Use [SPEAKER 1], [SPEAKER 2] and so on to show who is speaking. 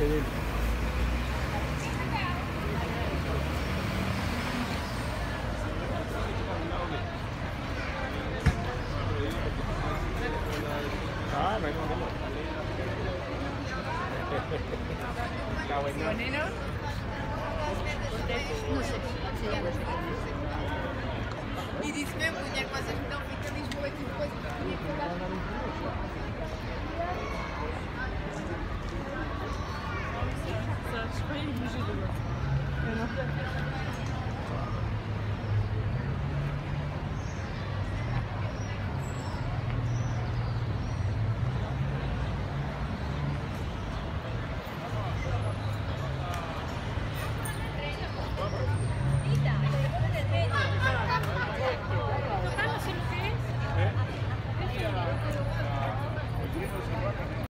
[SPEAKER 1] din. Đó, mày con cái cao anh ơi.
[SPEAKER 2] Y dime muñeco así.